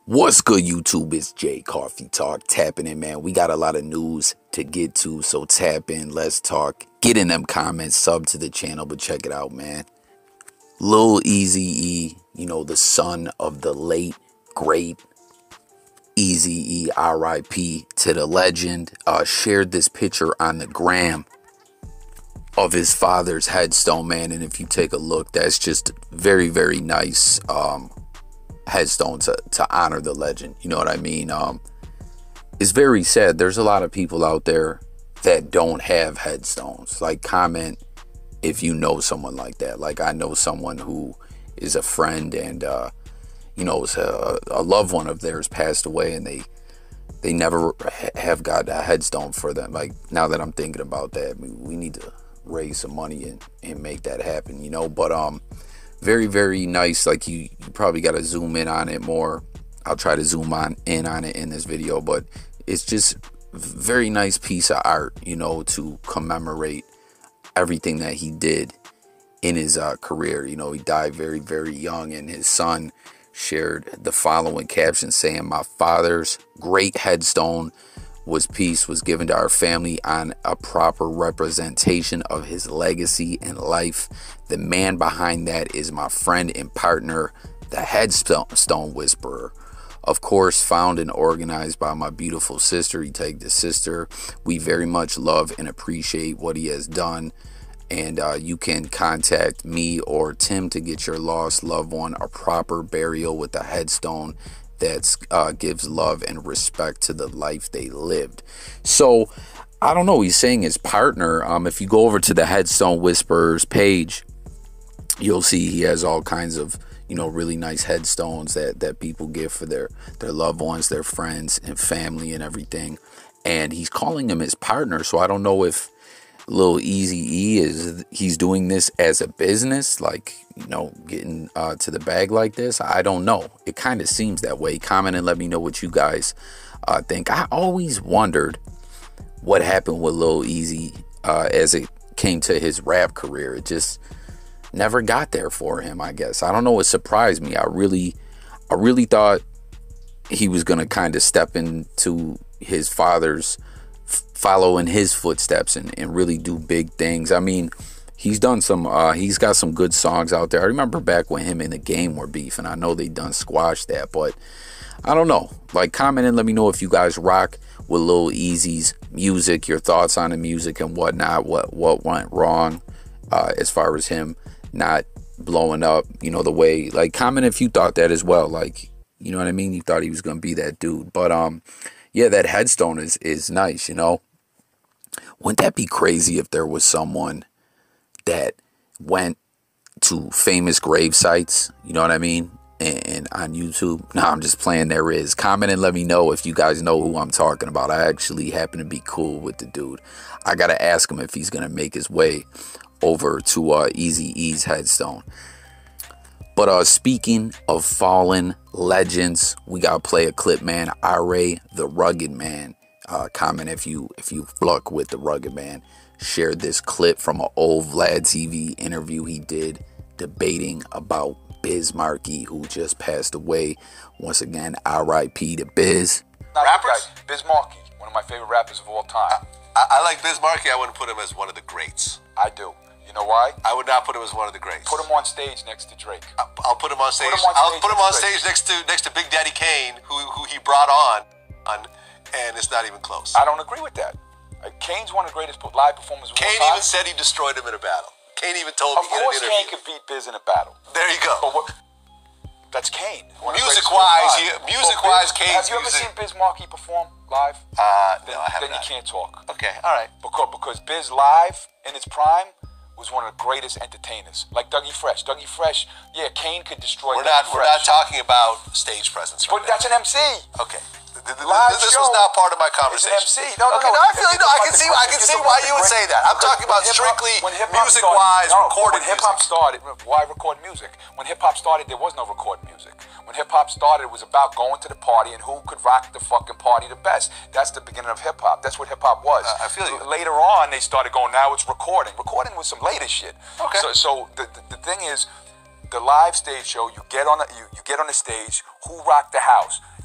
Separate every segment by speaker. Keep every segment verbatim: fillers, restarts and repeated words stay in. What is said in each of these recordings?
Speaker 1: What's good, YouTube? It's Jay Coffee Talk. Tapping in, man. We got a lot of news to get to, so tap in. Let's talk. Get in them comments. Sub to the channel, but check it out, man. Lil Eazy-E, you know, the son of the late, great Eazy-E, R I P to the legend, uh, shared this picture on the gram of his father's headstone, man. And if you take a look, that's just very, very nice. Um, headstone to, to honor the legend, you know what I mean? Um it's very sad. There's a lot of people out there that don't have headstones. Like, comment if you know someone like that. Like, I know someone who is a friend, and uh you know, a, a loved one of theirs passed away, and they they never have got a headstone for them. Like, now that I'm thinking about that, we, we need to raise some money and, and make that happen, you know. But um very, very nice. Like, you, you probably got to zoom in on it more. I'll try to zoom on in on it in this video, but it's just very nice piece of art, you know, to commemorate everything that he did in his uh, career. You know, he died very, very young, and his son shared the following caption saying, "My father's great headstone was peace was given to our family on a proper representation of his legacy and life. The man behind that is my friend and partner, the Headstone Whisperer. Of course, found and organized by my beautiful sister. He tagged his sister. We very much love and appreciate what he has done. And uh, you can contact me or Tim to get your lost loved one a proper burial with a headstone that uh, gives love and respect to the life they lived." So, I don't know. He's saying his partner. Um, if you go over to the Headstone Whisperers page, you'll see he has all kinds of, you know, really nice headstones that that people give for their their loved ones, their friends and family and everything. And he's calling him his partner. So I don't know if Lil Eazy-E is he's doing this as a business, like, you know, getting uh, to the bag like this. I don't know. It kind of seems that way. Comment and let me know what you guys uh, think. I always wondered what happened with Lil Eazy uh, as it came to his rap career. It just never got there for him, I guess. I don't know. It surprised me. I really, I really thought he was going to kind of step into his father's, follow in his footsteps and, and really do big things. I mean, he's done some, uh, he's got some good songs out there. I remember back when him and The Game were beefing. I know they done squashed that, but I don't know. Like, comment and let me know if you guys rock with Lil Eazy's music, your thoughts on the music and whatnot, what, what went wrong uh, as far as him not blowing up, you know, the way, like, comment if you thought that as well. Like, you know what I mean? You thought he was going to be that dude. But, um, yeah, that headstone is, is nice, you know. Wouldn't that be crazy if there was someone that went to famous grave sites, you know what I mean, and, and on YouTube? No, I'm just playing. There is. Comment and let me know if you guys know who I'm talking about. I actually happen to be cool with the dude. I got to ask him if he's going to make his way over to uh, Eazy-E's headstone. But uh, speaking of fallen legends, we got to play a clip, man. R A the Rugged Man. Uh, comment if you if you fuck with the Rugged Man. Shared this clip from an old Vlad T V interview he did debating about Biz Markie, who just passed away. Once again, R I P to Biz.
Speaker 2: Rappers? Biz Markie, one of my favorite rappers of all time.
Speaker 3: I, I like Biz Markie. I wouldn't put him as one of the greats.
Speaker 2: I do. You know why?
Speaker 3: I would not put him as one of the greats.
Speaker 2: Put him on stage next to Drake.
Speaker 3: I'll, I'll put him on stage.
Speaker 2: Put him on
Speaker 3: I'll
Speaker 2: stage
Speaker 3: put him on
Speaker 2: next to
Speaker 3: stage next to next to Big Daddy Kane, who who he brought on, on, and it's not even close.
Speaker 2: I don't agree with that. Uh, Kane's one of the greatest live performers of all
Speaker 3: Kane
Speaker 2: time.
Speaker 3: even said he destroyed him in a battle. Kane even told
Speaker 2: Of
Speaker 3: me in an
Speaker 2: course,
Speaker 3: interview.
Speaker 2: Kane could beat Biz in a battle.
Speaker 3: There you go.
Speaker 2: But what? That's Kane.
Speaker 3: Music-wise, yeah, music-wise, Kane's
Speaker 2: Have you ever
Speaker 3: music.
Speaker 2: seen Biz Markie perform live?
Speaker 3: Uh,
Speaker 2: then,
Speaker 3: no, I haven't.
Speaker 2: Then you can't talk.
Speaker 3: Okay, all right.
Speaker 2: Because because Biz live in its prime was one of the greatest entertainers. Like Dougie Fresh. Dougie Fresh, yeah, Kane could destroy
Speaker 3: We're
Speaker 2: Dougie
Speaker 3: not. We're
Speaker 2: Fresh.
Speaker 3: not talking about stage presence. Right
Speaker 2: But
Speaker 3: now.
Speaker 2: that's an M C.
Speaker 3: Okay.
Speaker 2: Live
Speaker 3: This
Speaker 2: show
Speaker 3: was not part of my conversation.
Speaker 2: It's an M C. No, no,
Speaker 3: okay,
Speaker 2: no.
Speaker 3: no, I feel like, no, I can see, I can see why you would say that. I'm talking about strictly music-wise,
Speaker 2: no,
Speaker 3: recorded
Speaker 2: when hip hop
Speaker 3: music.
Speaker 2: started, why record music? When hip hop started, there was no record music. When hip hop started, it was about going to the party and who could rock the fucking party the best. That's the beginning of hip hop. That's what hip hop was.
Speaker 3: Uh, I feel you.
Speaker 2: Later on, they started going. Now it's recording. Recording was some later shit.
Speaker 3: Okay.
Speaker 2: So, so the, the the thing is, the live stage show, you get on the you, you get on the stage. Who rocked the house?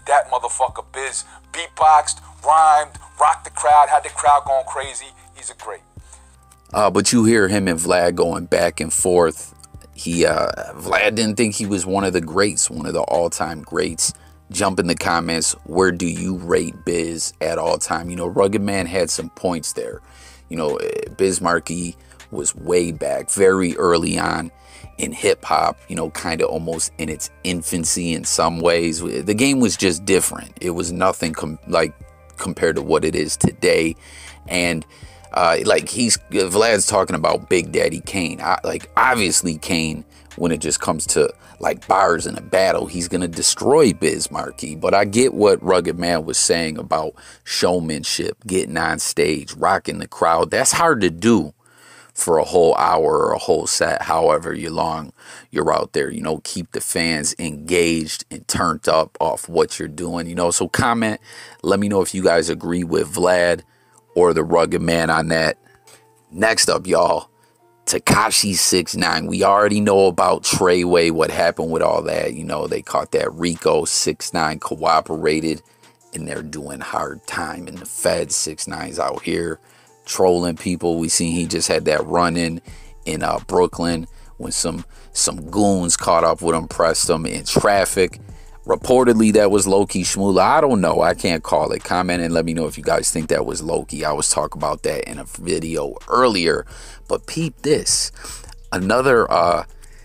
Speaker 2: that motherfucker Biz beatboxed, rhymed, rocked the crowd, had the crowd going crazy. He's a great.
Speaker 1: Uh, but you hear him and Vlad going back and forth. He, uh, Vlad didn't think he was one of the greats, one of the all-time greats. Jump in the comments, where do you rate Biz at all time? You know, Rugged Man had some points there. You know, Biz Markie was way back, very early on in hip-hop, you know, kind of almost in its infancy in some ways. The game was just different. It was nothing com like compared to what it is today. And uh, like he's, Vlad's talking about Big Daddy Kane. I, like, obviously Kane, when it just comes to like bars in a battle, he's going to destroy Biz Markie. But I get what Rugged Man was saying about showmanship, getting on stage, rocking the crowd. That's hard to do for a whole hour or a whole set, however you long you're out there. You know, keep the fans engaged and turned up off what you're doing. You know, so comment, let me know if you guys agree with Vlad or the Rugged Man on that. Next up, y'all, Tekashi six nine. We already know about Treyway, what happened with all that. You know, they caught that Rico. six nine cooperated, and they're doing hard time in the feds. six nine's out here trolling people. We seen he just had that run-in in uh, Brooklyn when some, some goons caught up with him, pressed him in traffic. Reportedly, that was Loki Shmoola. I don't know. I can't call it. Comment and let me know if you guys think that was Loki. I was talking about that in a video earlier. But peep this. Another uh,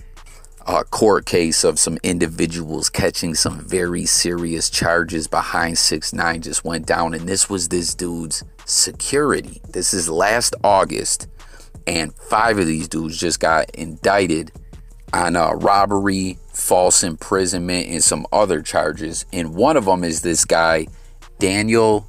Speaker 1: uh, court case of some individuals catching some very serious charges behind six nine just went down. And this was this dude's security. This is last August. And five of these dudes just got indicted on uh, robbery, false imprisonment, and some other charges. And one of them is this guy, Daniel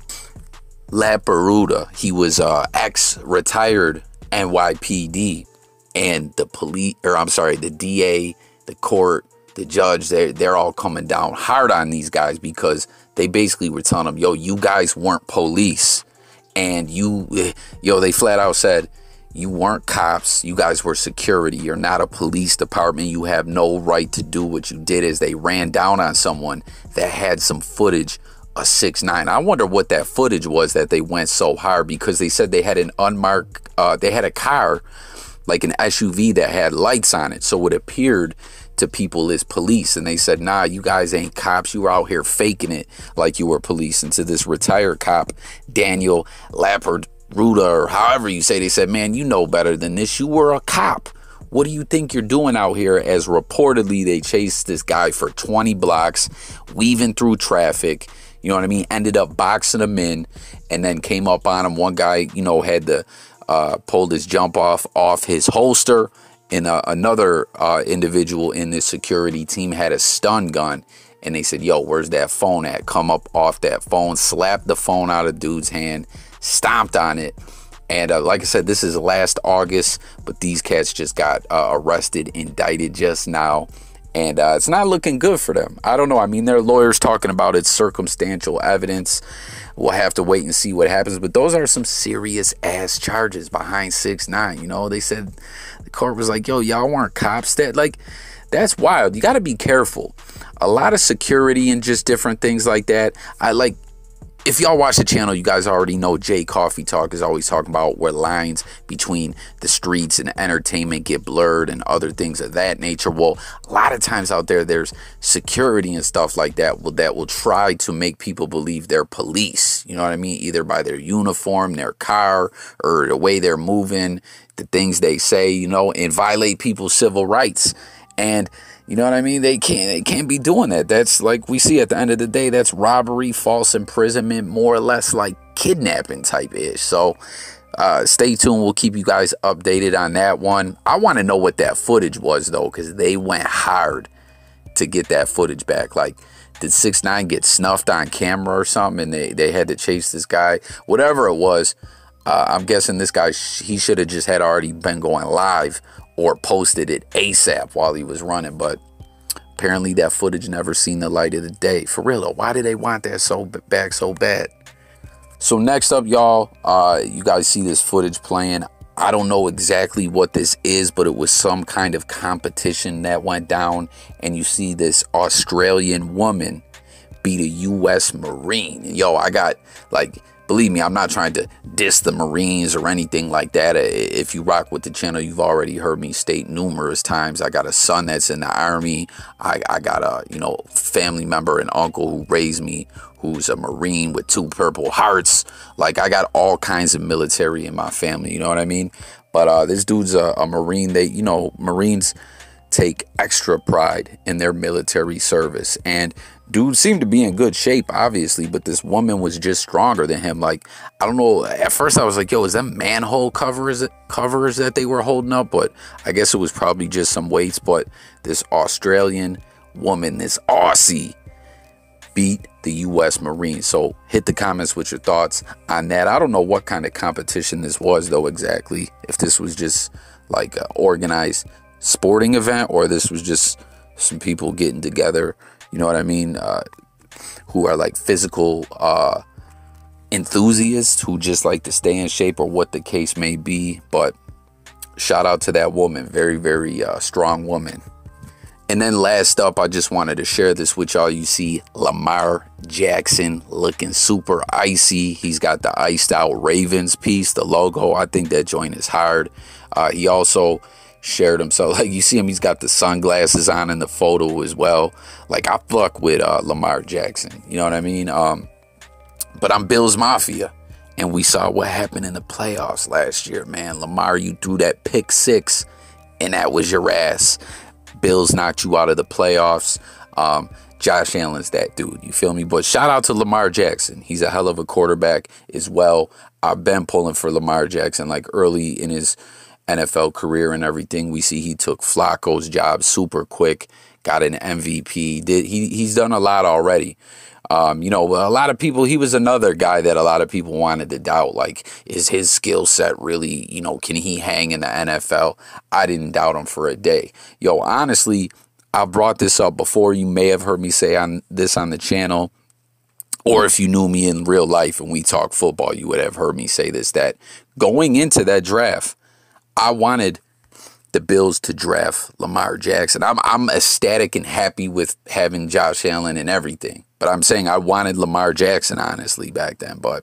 Speaker 1: Laparuta. He was uh, ex-retired N Y P D. And the police, or I'm sorry, the D A, the court, the judge, they're, they're all coming down hard on these guys because they basically were telling them, yo, you guys weren't police. And you, yo, they flat out said, you weren't cops. You guys were security. You're not a police department. You have no right to do what you did. As they ran down on someone that had some footage of six nine. I wonder what that footage was that they went so hard, because they said they had an unmarked, uh, they had a car, like an S U V that had lights on it. So it appeared to people as police. And they said, nah, you guys ain't cops. You were out here faking it like you were police. And to this retired cop, Daniel Laparuta, or however you say, they said, man, you know better than this. You were a cop. What do you think you're doing out here? As reportedly they chased this guy for twenty blocks, weaving through traffic, you know what I mean? Ended up boxing him in, and then came up on him. One guy, you know, had to uh, pulled his jump off off his holster, and uh, another uh, individual in this security team had a stun gun. And they said, yo, where's that phone at? Come up off that phone, slapped the phone out of dude's hand, stomped on it. And uh, like I said, this is last August, but these cats just got uh, arrested, indicted just now. And uh, it's not looking good for them. I don't know. I mean, their lawyers talking about it's circumstantial evidence. We'll have to wait and see what happens. But those are some serious ass charges behind six nine. You know, they said the court was like, yo, y'all weren't cops. That like, that's wild. You got to be careful. A lot of security and just different things like that. I like, if y'all watch the channel, you guys already know Jay Coffee Talk is always talking about where lines between the streets and entertainment get blurred and other things of that nature. Well, a lot of times out there, there's security and stuff like that will, that will try to make people believe they're police. You know what I mean? Either by their uniform, their car, or the way they're moving, the things they say, you know, and violate people's civil rights. And you know what I mean? They can't, they can't be doing that. That's like we see at the end of the day, that's robbery, false imprisonment, more or less like kidnapping type ish. So uh, stay tuned. We'll keep you guys updated on that one. I want to know what that footage was, though, because they went hard to get that footage back. Like, did six nine get snuffed on camera or something, and they, they had to chase this guy? Whatever it was, uh, I'm guessing this guy, sh he should have just had already been going live or posted it ASAP while he was running. But apparently that footage never seen the light of the day. For real though, why do they want that so back so bad? So next up, y'all, uh, you guys see this footage playing. I don't know exactly what this is, but it was some kind of competition that went down. And you see this Australian woman be the U S Marine. And yo, I got, like, believe me, I'm not trying to diss the Marines or anything like that. If you rock with the channel, you've already heard me state numerous times. I got a son that's in the Army. I, I got a, you know, family member and uncle who raised me, who's a Marine with two Purple Hearts. Like, I got all kinds of military in my family, you know what I mean? But uh, this dude's a, a Marine. They, you know, Marines take extra pride in their military service. And dude seemed to be in good shape, obviously, but this woman was just stronger than him. Like, I don't know. At first I was like, yo, is that manhole covers covers that they were holding up? But I guess it was probably just some weights. But this Australian woman, this Aussie, beat the U S Marine. So hit the comments with your thoughts on that. I don't know what kind of competition this was, though, exactly. If this was just like an organized sporting event, or this was just some people getting together, you know what I mean, uh, who are like physical uh, enthusiasts who just like to stay in shape, or what the case may be. But shout out to that woman. Very, very uh, strong woman. And then last up, I just wanted to share this with y'all. You see Lamar Jackson looking super icy. He's got the iced out Ravens piece, the logo. I think that joint is hard. Uh, he also shared himself, like, you see him, he's got the sunglasses on in the photo as well. Like, I fuck with uh, Lamar Jackson, you know what I mean? Um, but I'm Bills Mafia, and we saw what happened in the playoffs last year, man. Lamar, you threw that pick six, and that was your ass. Bills knocked you out of the playoffs. Um, Josh Allen's that dude, you feel me? But shout out to Lamar Jackson. He's a hell of a quarterback as well. I've been pulling for Lamar Jackson, like, early in his N F L career and everything. We see he took Flacco's job super quick, got an M V P. Did he? He's done a lot already. Um, you know, a lot of people, he was another guy that a lot of people wanted to doubt. Like, is his skill set really, you know, can he hang in the N F L? I didn't doubt him for a day. Yo, honestly, I brought this up before. You may have heard me say on this on the channel, or if you knew me in real life and we talk football, you would have heard me say this, that going into that draft, I wanted the Bills to draft Lamar Jackson. I'm I'm ecstatic and happy with having Josh Allen and everything. But I'm saying I wanted Lamar Jackson, honestly, back then. But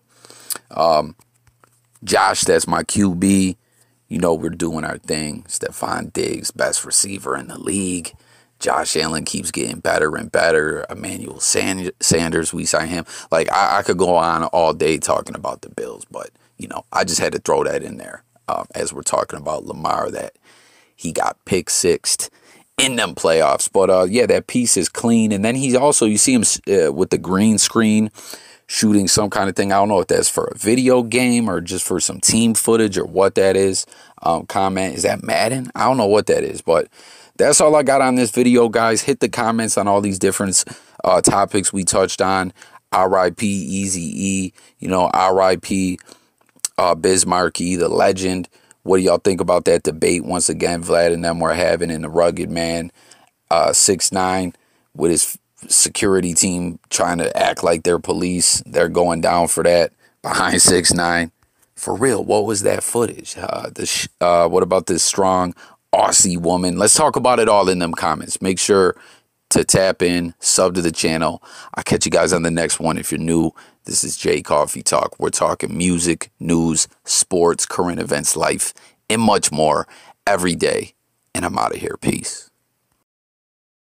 Speaker 1: um, Josh, that's my Q B. You know, we're doing our thing. Stephon Diggs, best receiver in the league. Josh Allen keeps getting better and better. Emmanuel Sanders, we sign him. Like, I, I could go on all day talking about the Bills. But, you know, I just had to throw that in there. Um, as we're talking about Lamar, that he got pick sixed in them playoffs. But uh, yeah, that piece is clean. And then he's also, you see him uh, with the green screen shooting some kind of thing. I don't know if that's for a video game or just for some team footage or what that is. Um, comment, is that Madden? I don't know what that is, but that's all I got on this video, guys. Hit the comments on all these different uh, topics we touched on. R I P Eazy-E, you know, R I P Uh, Biz Markie, the legend. What do y'all think about that debate? Once again, Vlad and them were having in the Rugged Man, uh, six nine with his security team trying to act like they're police. They're going down for that behind six nine. For real, what was that footage? Uh, this, uh, what about this strong Aussie woman? Let's talk about it all in them comments. Make sure to tap in, sub to the channel. I'll catch you guys on the next one. If you're new, this is Jay Coffee Talk. We're talking music, news, sports, current events, life, and much more every day. And I'm out of here. Peace.